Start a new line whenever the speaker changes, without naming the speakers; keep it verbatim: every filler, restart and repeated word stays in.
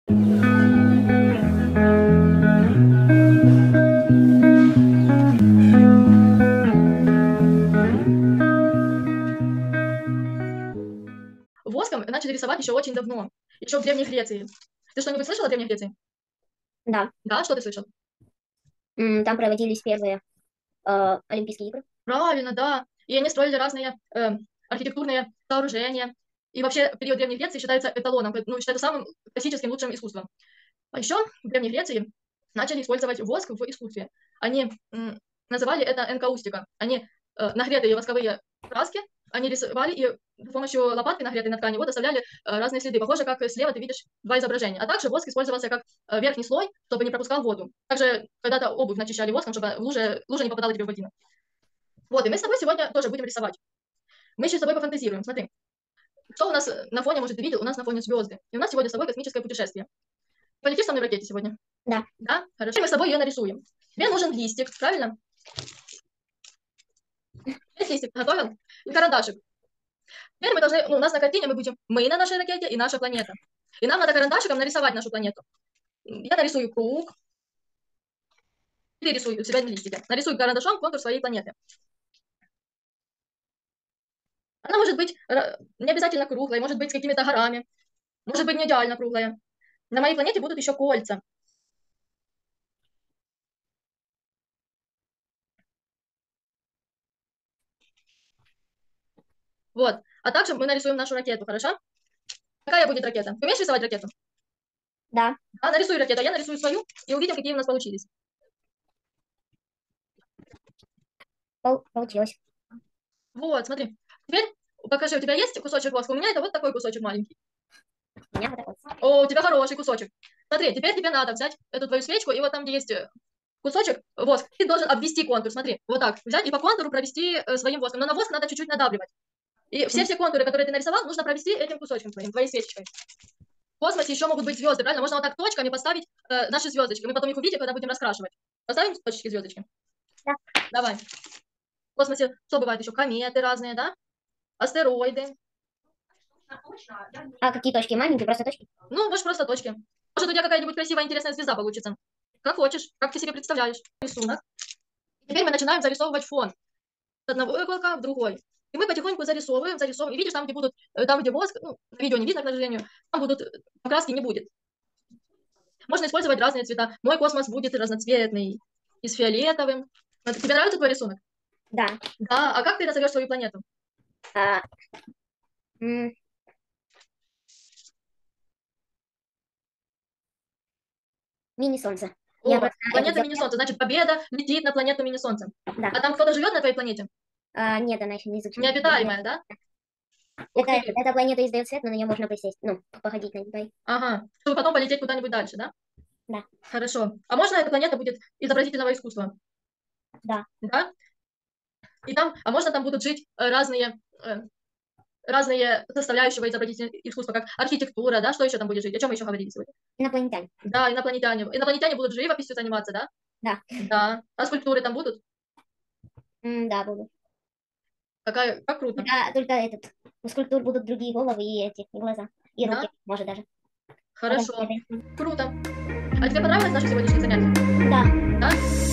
Воском начали рисовать еще очень давно, еще в Древней Греции. Ты что-нибудь слышал о Древней Греции?
Да.
Да, что ты слышал?
М, Там проводились первые э, Олимпийские игры.
Правильно, да. И они строили разные э, архитектурные сооружения. И вообще период Древней Греции считается эталоном, ну, считается самым классическим лучшим искусством. А еще в Древней Греции начали использовать воск в искусстве. Они м, называли это энкаустика. Они э, нагретые восковые краски, они рисовали и с помощью лопатки, нагретой на ткани, вот оставляли э, разные следы. Похоже, как слева ты видишь два изображения. А также воск использовался как э, верхний слой, чтобы не пропускал воду. Также когда-то обувь начищали воском, чтобы лужа, лужа не попадала тебе в ботинок. Вот, и мы с тобой сегодня тоже будем рисовать. Мы еще с тобой пофантазируем. Смотри, что у нас на фоне, может, ты видел, у нас на фоне звезды. И у нас сегодня с тобой космическое путешествие. Полетишь со мной в ракете сегодня?
Да.
Да? Хорошо. Мы с тобой ее нарисуем. Тебе нужен листик, правильно? Есть листик, готовил? И карандашик. Теперь мы должны, ну, у нас на картине мы будем мы на нашей ракете и наша планета. И нам надо карандашиком нарисовать нашу планету. Я нарисую круг. Ты рисуй у себя на листике. Нарисуй карандашом контур своей планеты. Она может быть не обязательно круглой, может быть с какими-то горами, может быть не идеально круглая. На моей планете будут еще кольца. Вот. А также мы нарисуем нашу ракету, хорошо? Какая будет ракета? Ты умеешь рисовать ракету?
Да.
А, нарисуй ракету, а я нарисую свою, и увидим, какие у нас получились.
Пол получилось.
Вот, смотри. Теперь покажи, у тебя есть кусочек воска? У меня это вот такой кусочек маленький.
У меня вот такой.
О, у тебя хороший кусочек. Смотри, теперь тебе надо взять эту твою свечку, и вот там, где есть кусочек воск, ты должен обвести контур. Смотри, вот так взять и по контуру провести э, своим воском. Но на воск надо чуть-чуть надавливать. И все-все контуры, которые ты нарисовал, нужно провести этим кусочком твоим, твоей свечечкой. В космосе еще могут быть звезды, правильно? Можно вот так точками поставить э, наши звездочки. Мы потом их увидим, когда будем раскрашивать. Поставим точечки звездочки?
Да.
Давай. В космосе что бывает еще? Кометы разные, да? Астероиды.
А какие точки? Маленькие, просто точки?
Ну, может, просто точки. Может, у тебя какая-нибудь красивая, интересная звезда получится. Как хочешь, как ты себе представляешь. Рисунок. Теперь мы начинаем зарисовывать фон. С одного уголка в другой. И мы потихоньку зарисовываем, зарисовываем. И видишь, там, где будут, э, там, где воск, ну, на видео не видно, к сожалению, там будут, э, покраски не будет. Можно использовать разные цвета. Мой космос будет разноцветный и с фиолетовым. Тебе нравится твой рисунок?
Да.
Да. А как ты назовешь свою планету?
А, м, Мини-солнце.
О,
Я просто это
планета
сделала.
мини-солнца. Значит, Победа летит на планету мини-солнца.
Да.
А там кто-то живет на твоей планете?
А, нет, она еще не изучена.
Необитаемая, да? Ух
Это,
ты.
эта планета издает свет, но на нее можно присесть. Ну, походить на ней.
Ага. Чтобы потом полететь куда-нибудь дальше, да?
Да.
Хорошо. А можно эта планета будет изобразительного искусства?
Да.
Да? И там, а можно там будут жить э, разные, э, разные составляющие изобразительного искусства, как архитектура, да? Что еще там будет жить? О чем мы еще говорили сегодня?
Инопланетяне.
Да, инопланетяне. Инопланетяне будут живописью заниматься, да?
Да.
Да. А скульптуры там будут?
М, да, буду.
Какая, как круто.
Только, только этот, у скульптур будут другие головы и эти, и глаза. И
Да?
руки, может, даже.
Хорошо.
Потом-
Круто. А тебе понравилось наше сегодняшнее занятие?
Да.
Да?